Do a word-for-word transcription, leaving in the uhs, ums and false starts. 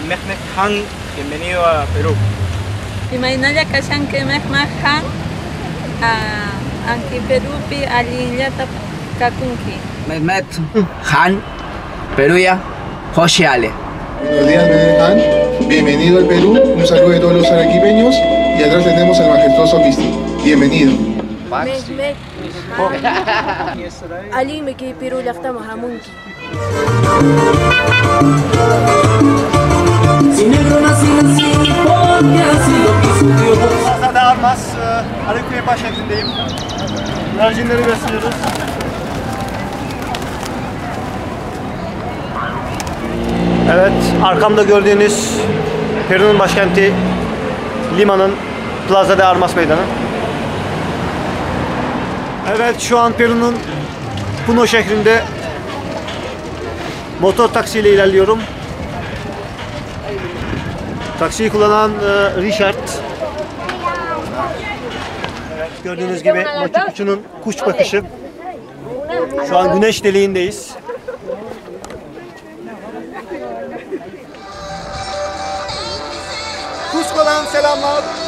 Mehmet Han, bienvenido a Perú. Imaynalla kashanki Mehmet Han, anki Perupi allillata kakunki. Mehmet Han, Peruya, José Ale. Buenos días, Mehmet Han. Bienvenido al Perú. Un saludo de todos los arequipeños. Y atrás tenemos al majestuoso Misti. Bienvenido. Mehmet Han. Ali meki Peru laftama hamunki. Plaza de Armas, Arıköy başkentindeyim. Güvercinleri besliyoruz. Evet, arkamda gördüğünüz Peru'nun başkenti Lima'nın Plaza de Armas meydanı. Evet, şu an Peru'nun Puno şehrinde motor taksiyle ilerliyorum. Taksiyi kullanan e, Richard. Evet, gördüğünüz gibi Machu Picchu'nun kuş bakışı. Şu an güneş deliğindeyiz. Cusco'dan selamlar.